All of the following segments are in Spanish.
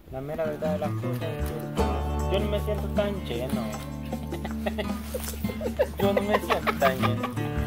La mera verdad de las cosas es que yo no me siento tan lleno. Yo no me siento tan lleno.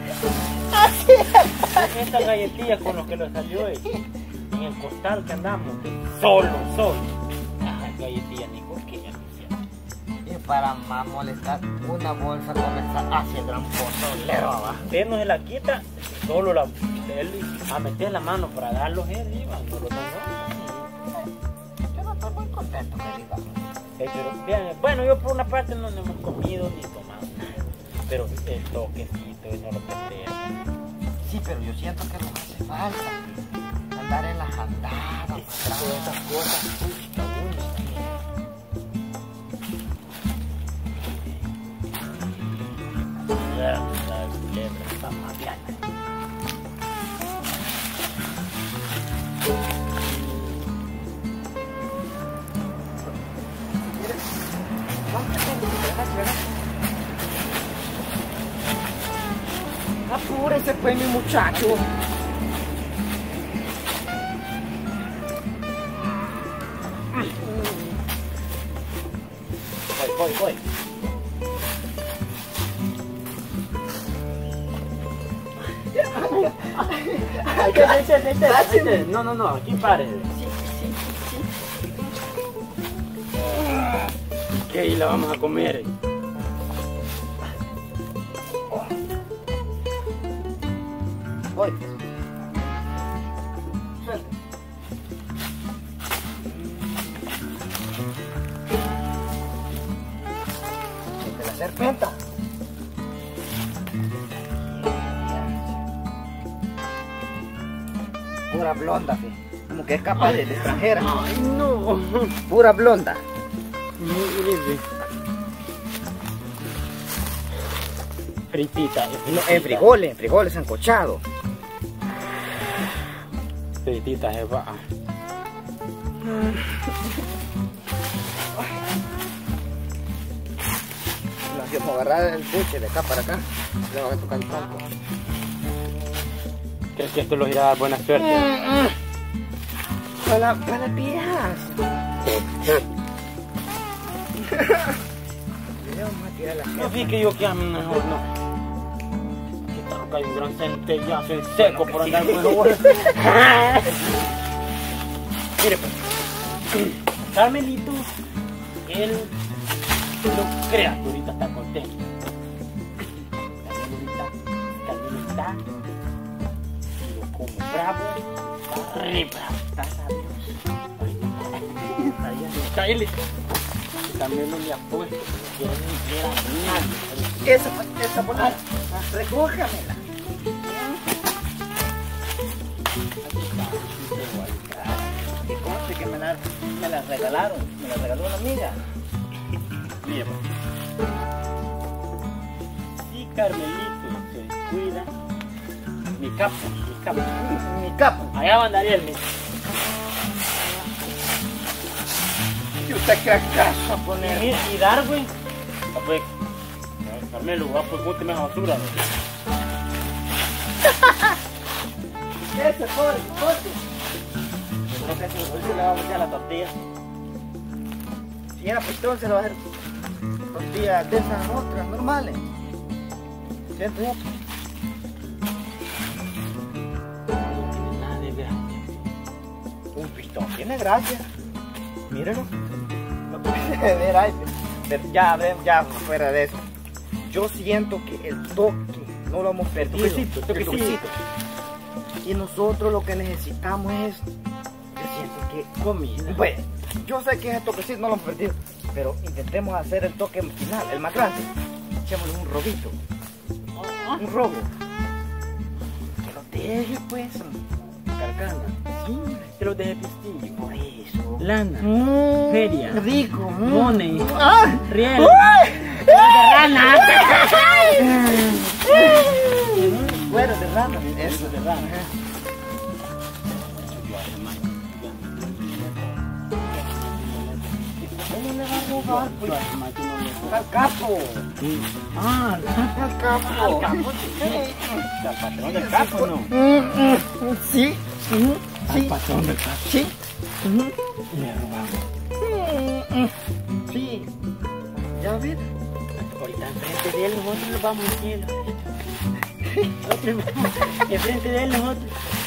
Esta galletilla con lo que lo salió en el costal que andamos, solo. Galletilla ni coquilla. Y para más molestar, una bolsa con esta hacia el gran pozolero abajo. Usted no se la quita, solo él a meter la mano para darlos él iba, no lo tengo. Yo no estoy muy contento, que digamos. Pero bien, bueno, yo por una parte no hemos comido ni tomado nada, pero el toquecito eso lo perdemos. Sí, pero yo siento que nos hace falta andar en las andadas, Todas esas cosas, pucha, la culebra está mareada. Apúrese pues, mi muchacho. Voy. No, aquí pare. Sí. Que ahí la vamos a comer. Voy. Suelta. De la serpenta. Pura blonda, fe. Como que es capaz de extranjera. Ay, no. Pura blonda. Fritita. En frijoles sancochados. Fritita se va. Nos íbamos a agarrar el buche de acá para acá. Le vamos a tocar el tronco. ¿Crees que esto los irá a dar buena suerte? Para viejas. Le vamos a tirar la No vi que yo que a mí mejor no. Aquí está lo que hay un gran centellazo en seco por andar mejor. Mire pues. Carmelito, él no crea que ahorita está contento. Carmelita, pero como bravo, está re bravo, está sabroso. Cállate. También no me apuesto, que no quiera nadie. Esa bolsa, recójamela. Que conste que me la regalaron, me la regaló una amiga. Mira, si Carmelito se cuida, mi capo. Allá va Daniel, mi. ¿Y usted qué acaso a poner? Y Darwin, pues, Carmelo, va pues bóteme esa basura. Ese pobre, Creo que hoy se le va a meter a la tortilla. si era pistón se lo va a hacer tortillas de esas otras normales. ¿Siento yo? No tiene nada de gracia. Un pistón tiene gracia. Mírenlo. Lo puede ver ahí. Pero ya fuera de eso. Yo siento que el toque no lo hemos perdido. Toquecito. Y nosotros lo que necesitamos es, yo siento que Comida. Pues, yo sé que ese toquecito no lo hemos perdido, pero intentemos hacer el toque final, el más grande. Echémosle un robito, un robo. Que lo deje pues, carcana. Sí, te lo dejé pistillo. Por eso. Lana. Feria. Rico. Money. ¡Ah! Riel. ¡De rana! Cuero de rana. Eso de rana. ¿Cómo le va a robar? Pues al capo. Ah, Al capo. al capo. Al patrón del capo, ¿no? Sí. Al patrón del capo. Sí. Y le robamos. de él nosotros nos vamos al cielo. Enfrente de él nosotros.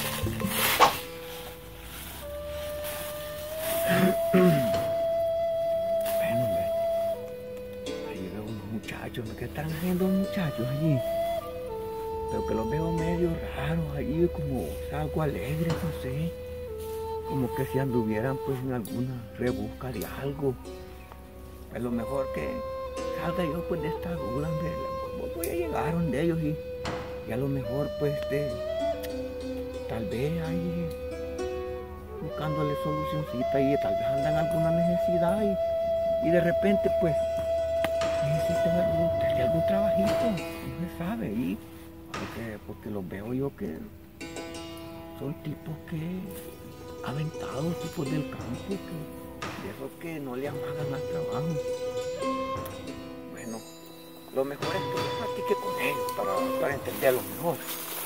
Bueno, hombre. Ahí veo unos muchachos. ¿Qué están haciendo los muchachos allí? Pero que los veo medio raros allí, como algo alegres, no sé. Como que si anduvieran pues en alguna rebusca de algo. Pues lo mejor que salga yo pues de esta duda, hombre. Voy a llegar donde ellos y a lo mejor pues tal vez ahí buscándole solucioncita y tal vez andan alguna necesidad y de repente pues necesitan algún trabajito, no se sabe, y porque los veo yo que son tipos que aventados, tipos del campo, de esos que no le amagan al trabajo. Bueno, lo mejor es que yo platique con ellos para entenderlo mejor.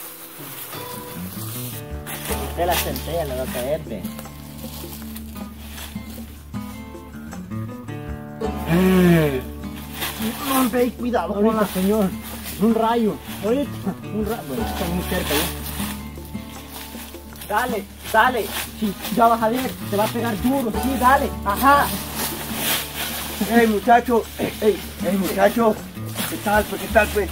Usted la centella le va a caer, ve. No, hombre, cuidado Ahorita, con la señor. Un rayo. Ahorita. Un rayo. Bueno, está muy cerca ya. Dale, dale. Sí, ya vas a ver. Te va a pegar duro. Sí, dale. Ajá. Ey, muchacho. Ey, muchacho. ¿Qué tal, pues? ¿Qué tal, pues?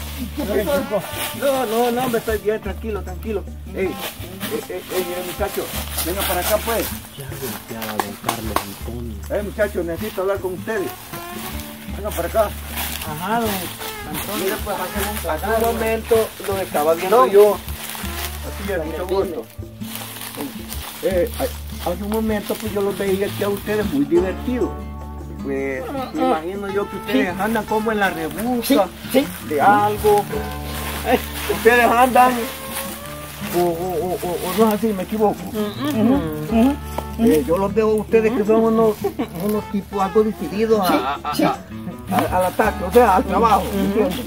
No, hombre, estoy bien, tranquilo. Ey, muchacho. Venga para acá, pues. Ya golpeaba a don Carlos Antonio. Muchacho, necesito hablar con ustedes. Venga para acá. Ajá, don Antonio. Mire, pues hace un momento lo estaba viendo yo. Así es, mucho gusto. Hace un momento pues yo los veía aquí a ustedes muy divertidos. Pues me imagino yo que ustedes andan como en la rebusca de algo. Ustedes andan o no es así, me equivoco. Yo los veo a ustedes que son unos tipos algo decididos al ataque, o sea, al trabajo, ¿entiendes?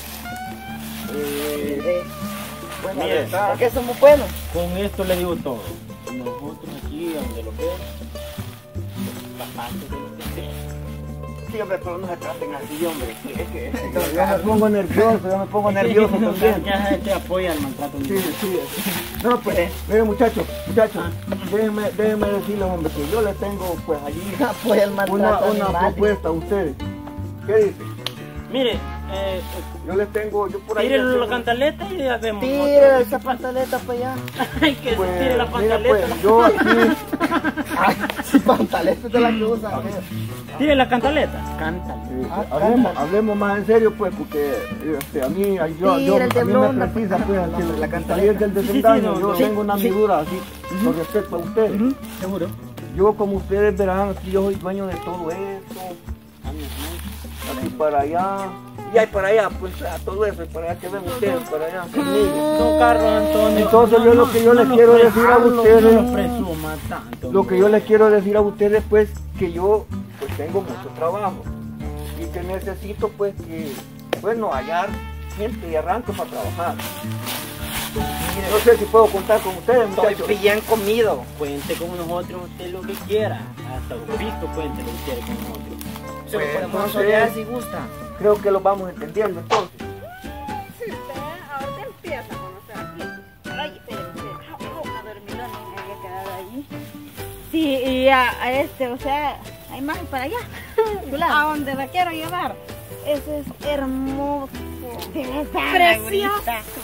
Bueno, mire, porque somos buenos. Con esto le digo todo. Nosotros aquí, donde lo veo, bastante de lo que sea. Sí, hombre, pero no se traten así, hombre. Es que yo me pongo nervioso, también. Ya te apoya el maltrato. Sí. No, pues, miren muchachos, déjenme decirles, hombre, que yo les tengo, pues, allí apoya el maltrato una propuesta a ustedes. ¿Qué dicen? Mire, yo les tengo, yo por ahí... tírele la cantaleta y ya vemos. Tire esa pantaleta para allá. Ay, que pues, se tire la mira, pantaleta. pues, yo aquí... Si pantaleta es de la que usan. Tire la cantaleta. Cántale. Hablemos más en serio, pues, porque a mí, a mí me precisa, pues, la cantaleta del desengaño. Yo tengo una amigura así, con respecto a ustedes. Seguro. Yo, como ustedes verán, aquí yo soy dueño de todo esto. Aquí para allá. Y hay para allá, pues, todo eso, y para allá que ven ustedes, para allá. Don Carlos Antonio. Entonces yo lo que yo les quiero decir a ustedes, no lo presuma tanto. lo que yo les quiero decir a ustedes, pues, que yo, pues, tengo mucho trabajo. Y que necesito, pues, que, bueno, hallar gente y arranque para trabajar. No sé si puedo contar con ustedes, muchachos. Estoy bien comido. Cuente con nosotros usted lo que quiera. Hasta un pisto cuente lo que quiere con nosotros. Se lo podemos entonces, solear si gusta. Creo que lo vamos entendiendo, entonces. Sí, usted ahorita empieza a conocer aquí. Ay, espérense. Una dormilona me había quedado allí. Sí, y o sea, hay más para allá. A donde la quiero llevar. Eso es hermoso. De verdad, Precioso.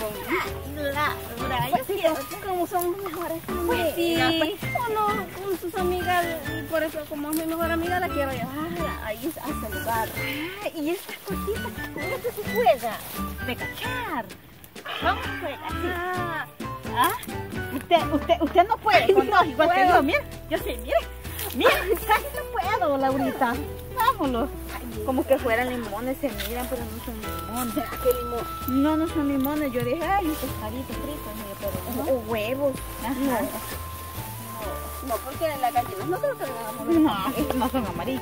Como son los mejores amigos. Pues sí. Uno con sus amigas, y por eso como es mi mejor amiga la quiero llevar ahí a ese lugar. Y estas cositas, ¿con esto se juega? De cachar. ¿Cómo juega? Usted no puede con dos igual que yo, mire. Yo sé, mire, casi no puedo, Laurita. Vámonos. Como que fueran limones, se miran, pero no son limones. ¿Qué limón? No son limones. Yo dije, ay, un pescadito frito, pero O huevos. Ajá. No, porque las gallinas no creo que le No, no son amarillos.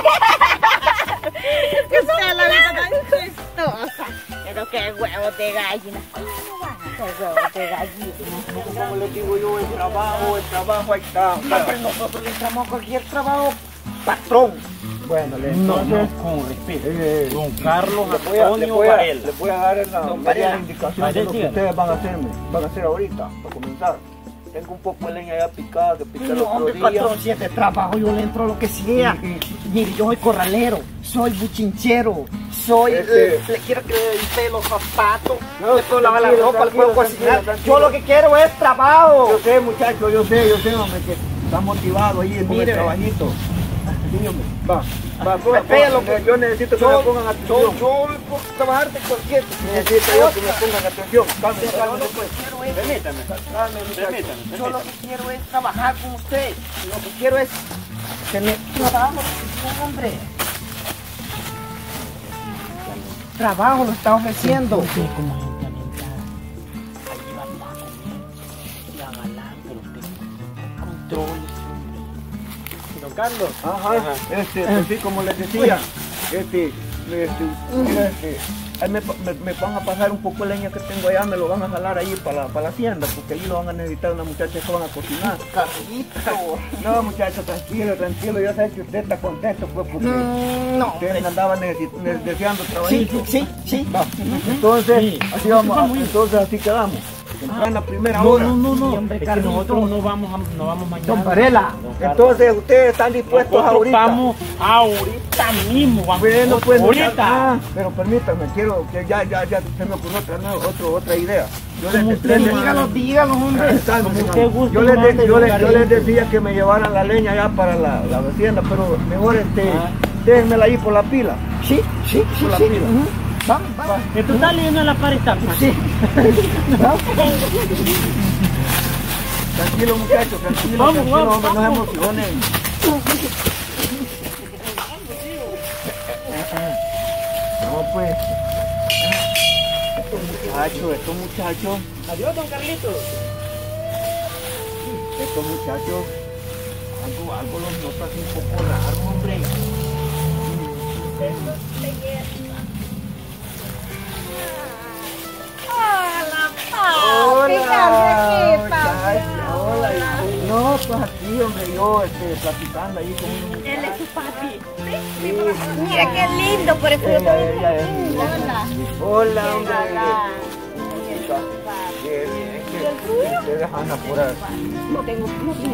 Usted la vida tan chistosa. Pero qué huevos de gallina. ¿Cómo no van a ser huevos de gallina? Como les digo yo, el trabajo ahí está. No, pero nosotros le entramos a cualquier trabajo, patrón. Bueno, No, entonces, con respeto. Don Carlos les Antonio voy Varela. a dar la indicación de lo que Varela. ustedes van a hacer ahorita, para comenzar. Tengo un poco de leña ya picada, que piqué el No, otro hombre, día. patrón, si es de trabajo, yo le entro a lo que sea. Mire, yo soy corralero, soy buchinchero, soy... le quiero que le limpie los zapatos, No, le puedo lavar la tranquilo, ropa, le puedo tranquilo, cocinar. tranquilo. Yo lo que quiero es trabajo. Yo sé, muchachos, yo sé, hombre, que está motivado ahí con Mire, el trabajito. Sí, hombre, va, Vea lo que- yo necesito que me pongan atención. Yo puedo trabajar de cualquier... Necesito yo que me pongan atención. Cálmese, pues. Permítame. Yo lo Permítame. que quiero es trabajar con usted. Lo que quiero es tener trabajo, hombre. Trabajo lo está ofreciendo. Usted como gente alentada, allí va a estar comiendo, la galán, pero usted controle. Don Carlos. Ajá, pues sí, como les decía, ahí me van a pasar un poco de leña que tengo allá, me lo van a jalar ahí para la hacienda, porque ahí lo van a necesitar unas muchachas que van a cocinar. Carlito. No, muchachos, tranquilo, yo sé que usted está contento, pues, porque No, ustedes me andaban deseando Sí, trabajito. sí. Va. Entonces, Sí. así vamos, entonces así quedamos. En la primera No, hora. no. hombre, Es que Carlito. nosotros no vamos mañana. Don Varela, Don Carlos. entonces ustedes están dispuestos Nosotros ahorita. vamos ahorita mismo. Vamos. Bueno, pues ahorita. pero permítame, quiero que ya se me ocurrió otra idea. Yo Dígalo, hombre. Cálmese, usted guste, yo les mande, don yo les Carlito. decía que me llevaran la leña ya para la hacienda, pero mejor déjenmela ahí por la pila. Sí. Por la pila. Vamos. Esto está leyendo la pared. Sí. Tranquilo, muchachos, tranquilo, Vamos, tranquilo, vamos, hombre, no se vamos. emocionen. No, pues. Estos muchachos. Adiós, don Carlitos. Estos muchachos, algo los noto así un poco raro, hombre. Hola, papi. Hola. No, pues aquí, hombre, yo platicando ahí con un muchacho. Él es su papi. Mira qué lindo, por eso yo Ella también. es Hola. Hola, hombre. Galán. Qué bien, que ustedes andan por ahí. No tengo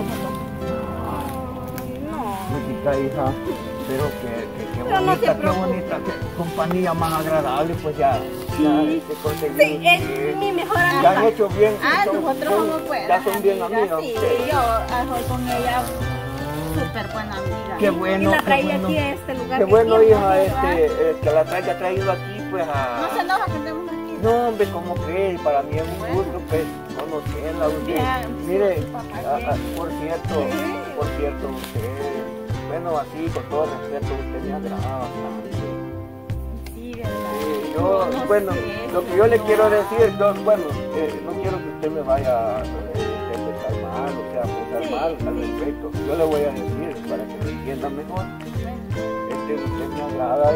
Chiquita hija, pero Pero no se qué preocupe. bonita, qué compañía más agradable, pues ya Sí. se conseguí. Sí, es mi mejor Ya han amiga. hecho bien. Nosotros somos buenas ya son bien amigas, amigas sí, ustedes. yo soy con ella súper buena amiga. Qué bueno, Y la qué traí bueno. aquí a este lugar. Qué que bueno, siempre hija, va. que la haya traído aquí, pues a... No se enoja que estemos aquí. No, hombre, ¿cómo crees? Para mí es un gusto, pues, conocerla. Usted. Bien, Mire, papá, bien. por cierto, usted, bueno, así, con todo respeto, usted me agrada bastante. Sí, ¿verdad? Yo, No bueno, sé, lo que yo le quiero decir, no quiero que usted me vaya a interpretar mal, o sea, pensar Sí, mal al sí. respecto. Yo le voy a decir para que me entienda mejor. Usted me agrada,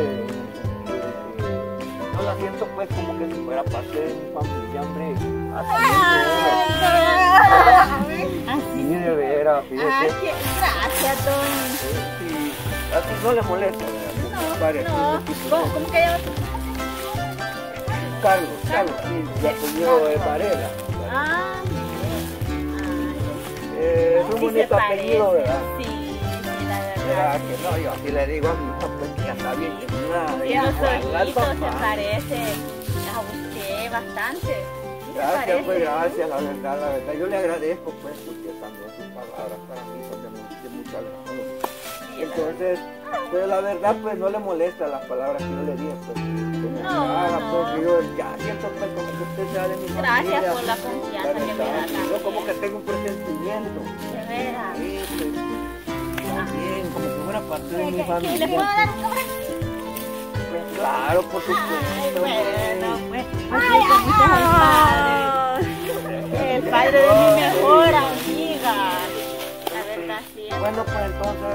yo la siento pues como que si fuera parte de mi familia, hombre. Así. Sí, de veras, fíjese. Gracias, Tony. Sí, así no le molesta, ¿verdad? Parece un No, poquito, ¿cómo que llamas? Carlos, sí, ya apellido de Varela. Ah, Es un sí se bonito apellido, parece. ¿verdad? Sí, la verdad. ¿Verdad que no? Yo así le digo a mi hija, pues que ya está bien chula. Y los igual al ojitos se papá. parece a usted bastante. Sí se Gracias, pues parece. gracias, la verdad. Yo le agradezco, pues, porque también sus palabras para mí son de mucho agrado. Entonces, pues la verdad, pues no le molesta las palabras que yo le dije, pues. Que me agrada, no. pues, yo ya siento, pues, como que usted sea de mi familia. Gracias por la confianza que me da ¿verdad? Yo también. como que tengo un presentimiento. De veras. Sí, pues, bien, como que fuera parte de mi ¿Le familia. puedo dar un abrazo? Pues claro, por supuesto. Ay, bueno, pues. Ay, Así como usted es el padre de mi mejor amiga. La verdad, sí. Bueno, pues entonces,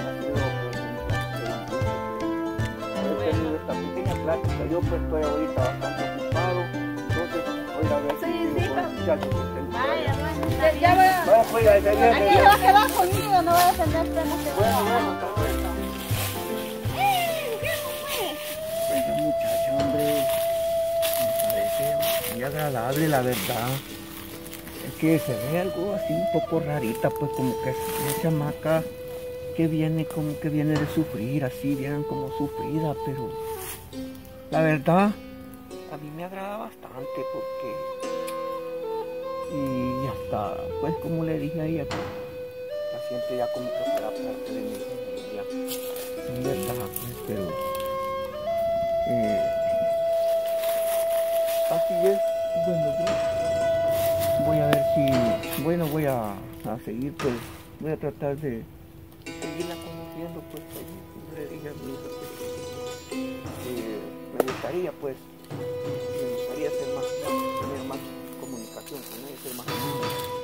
haber tenido esta pequeña plática. Yo pues estoy ahorita bastante ocupado, entonces voy a ver Sí, si sí, con los muchachos que estén por Vaya, allá. bueno, ya voy a... Vaya, pues, ya Aquí se va a quedar conmigo, no voy a tener temas que Bueno, bueno, está bueno. agradable, la verdad. Es que se ve algo así un poco rarita, pues como que es una chamaca que viene como que viene de sufrir, así, vieran como sufrida, pero la verdad a mí me agrada bastante porque y hasta pues como le dije a ella, la siento ya como que fuera parte de mi familia, es verdad, pues, pero así es. Bueno, yo voy a ver si, bueno, voy a seguir, pues voy a tratar de seguirla conociendo, pues ahí le dije a mi hija que me gustaría, pues, me gustaría ser más, tener más comunicación con ella, ser más